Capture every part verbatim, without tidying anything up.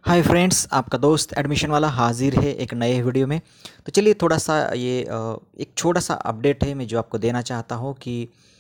Hi friends, आपका दोस्त admission वाला हाजिर है एक नए वीडियो में। तो चलिए थोड़ा सा ये अ, एक छोटा सा अपडेट है मैं जो आपको देना चाहता हूँ कि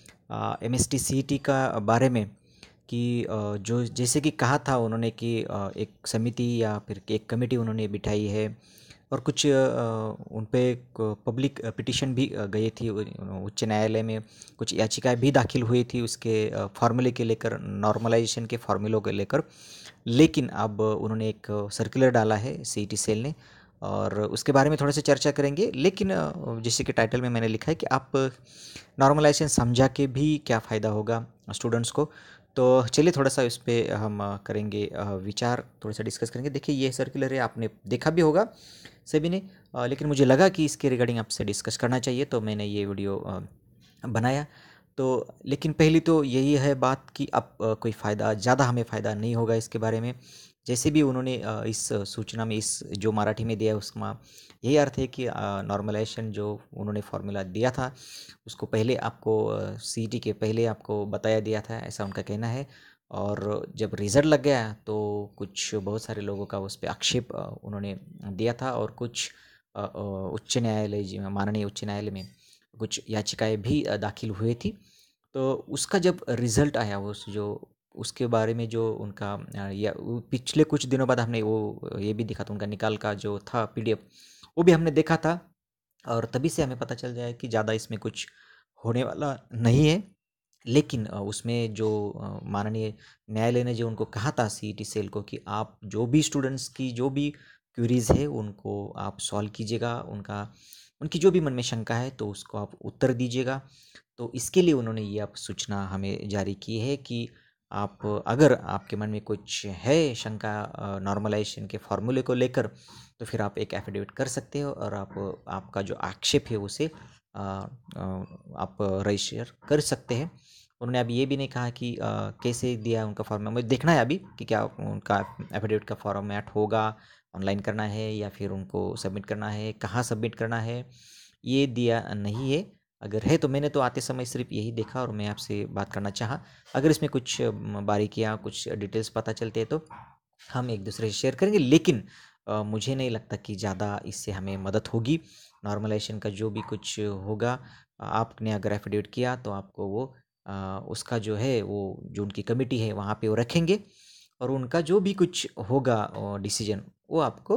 M S T C E T का बारे में कि अ, जो जैसे कि कहा था उन्होंने कि अ, एक समिति या फिर एक कमेटी उन्होंने बिठाई है और कुछ अ, उन पे पब्लिक पिटीशन भी अ, गई थी उ- उच्च न्यायालय में। कुछ याचिकाएं भी दाखिल हुई थी उसके फॉर्मूले के लेकर, नॉर्मलाइजेशन के फॉर्मूलों को लेकर। लेकिन अब उन्होंने एक सर्कुलर डाला है सी ई टी सेल ने और उसके बारे में थोड़ा सा चर्चा करेंगे। लेकिन अ, जैसे कि टाइटल में मैंने लिखा है कि आप नॉर्मलाइजेशन समझा के भी क्या फ़ायदा होगा स्टूडेंट्स को। तो चलिए थोड़ा सा इस पे हम अ, करेंगे अ, विचार, थोड़ा सा डिस्कस करेंगे। देखिए ये सर्कुलर है, आपने देखा भी होगा सभी ने, अ, लेकिन मुझे लगा कि इसके रिगार्डिंग आपसे डिस्कस करना चाहिए तो मैंने ये वीडियो अ, बनाया। तो लेकिन पहली तो यही है बात कि अब अ, कोई फ़ायदा ज़्यादा हमें फ़ायदा नहीं होगा इसके बारे में। जैसे भी उन्होंने अ, इस सूचना में, इस जो मराठी में दिया है उसमें यही अर्थ है कि नॉर्मलाइजेशन जो उन्होंने फार्मूला दिया था उसको पहले आपको सी ई टी के पहले आपको बताया दिया था, ऐसा उनका कहना है। और जब रिज़ल्ट लग गया तो कुछ बहुत सारे लोगों का उस पे आक्षेप अ, उन्होंने दिया था और कुछ अ, अ, उच्च न्यायालय जी माननीय उच्च न्यायालय में कुछ याचिकाएं भी अ, दाखिल हुई थी। तो उसका जब रिज़ल्ट आया, उस जो उसके बारे में जो उनका अ, या वो पिछले कुछ दिनों बाद हमने वो ये भी देखा था, उनका निकाल का जो था पी डी एफ वो भी हमने देखा था। और तभी से हमें पता चल जाए कि ज़्यादा इसमें कुछ होने वाला नहीं है। लेकिन अ, उसमें जो अ, माननीय न्यायालय ने जो उनको कहा था सी ई टी सेल को कि आप जो भी स्टूडेंट्स की जो भी क्वेरीज है उनको आप सॉल्व कीजिएगा, उनका उनकी जो भी मन में शंका है तो उसको आप उत्तर दीजिएगा। तो इसके लिए उन्होंने ये आप सूचना हमें जारी की है कि आप अगर आपके मन में कुछ है शंका नॉर्मलाइजेशन के फॉर्मूले को लेकर तो फिर आप एक एफिडेविट कर सकते हो और आप आपका जो आक्षेप है उसे अ, अ, आप रजिस्टर कर सकते हैं। उन्होंने अभी ये भी नहीं कहा कि अ, कैसे दिया उनका फॉर्म, मुझे देखना है अभी कि क्या उनका एफिडेविट का फॉर्मेट होगा, ऑनलाइन करना है या फिर उनको सबमिट करना है, कहाँ सबमिट करना है, ये दिया नहीं है। अगर है तो मैंने तो आते समय सिर्फ यही देखा और मैं आपसे बात करना चाहा। अगर इसमें कुछ म, बारीकियाँ, कुछ डिटेल्स पता चलते हैं तो हम एक दूसरे से शेयर करेंगे। लेकिन अ, मुझे नहीं लगता कि ज़्यादा इससे हमें मदद होगी। नॉर्मलाइजेशन का जो भी कुछ होगा, आपने अगर एफिडेविट किया तो आपको वो अ, उसका जो है वो जो उनकी कमेटी है वहाँ पे वो रखेंगे और उनका जो भी कुछ होगा डिसीजन वो आपको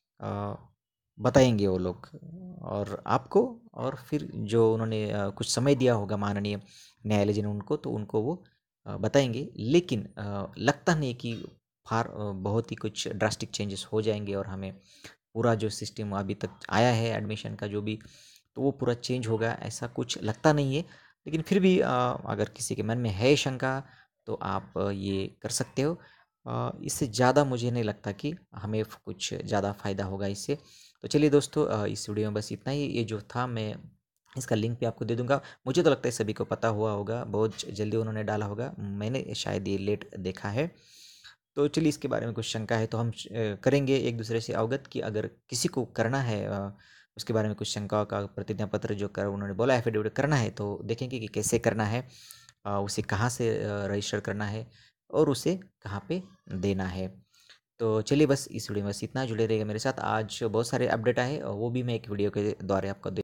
अ, बताएंगे वो लोग और आपको। और फिर जो उन्होंने अ, कुछ समय दिया होगा माननीय न्यायालय जी ने उनको, तो उनको वो अ, बताएंगे। लेकिन अ, लगता नहीं कि फार अ, बहुत ही कुछ ड्रास्टिक चेंजेस हो जाएंगे और हमें पूरा जो सिस्टम अभी तक आया है एडमिशन का जो भी, तो वो पूरा चेंज होगा, ऐसा कुछ लगता नहीं है। लेकिन फिर भी अ, अगर किसी के मन में है शंका तो आप अ, ये कर सकते हो। अ, इससे ज़्यादा मुझे नहीं लगता कि हमें फ- कुछ ज़्यादा फ़ायदा होगा इससे। तो चलिए दोस्तों, अ, इस वीडियो में बस इतना ही। ये जो था मैं इसका लिंक भी आपको दे दूंगा। मुझे तो लगता है सभी को पता हुआ होगा, बहुत जल्दी उन्होंने डाला होगा, मैंने शायद ये लेट देखा है। तो चलिए इसके बारे में कुछ शंका है तो हम अ, करेंगे एक दूसरे से अवगत कि अगर किसी को करना है अ, उसके बारे में कुछ शंका का प्रतिज्ञा पत्र जो कर उन्होंने बोला एफिडेविट करना है तो देखेंगे कि कैसे करना है, अ, उसे कहाँ से रजिस्टर करना है और उसे कहाँ पे देना है। तो चलिए बस इस वीडियो में बस इतना, जुड़े रहिएगा मेरे साथ। आज बहुत सारे अपडेट आए और वो भी मैं एक वीडियो के द्वारा आपको